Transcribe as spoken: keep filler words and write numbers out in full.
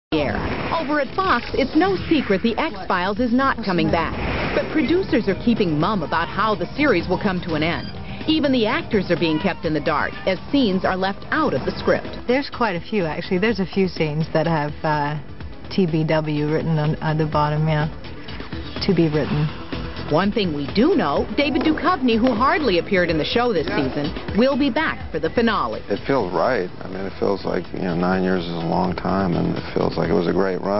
air. Over at Fox, it's no secret the X-Files is not coming back. But producers are keeping mum about how the series will come to an end. Even the actors are being kept in the dark, as scenes are left out of the script. There's quite a few, actually. There's a few scenes that have uh, T B W written on, on the bottom, yeah. To be written. One thing we do know, David Duchovny, who hardly appeared in the show this season, will be back for the finale. It feels right. I mean, it feels like, you know, nine years is a long time, and it feels like it was a great run.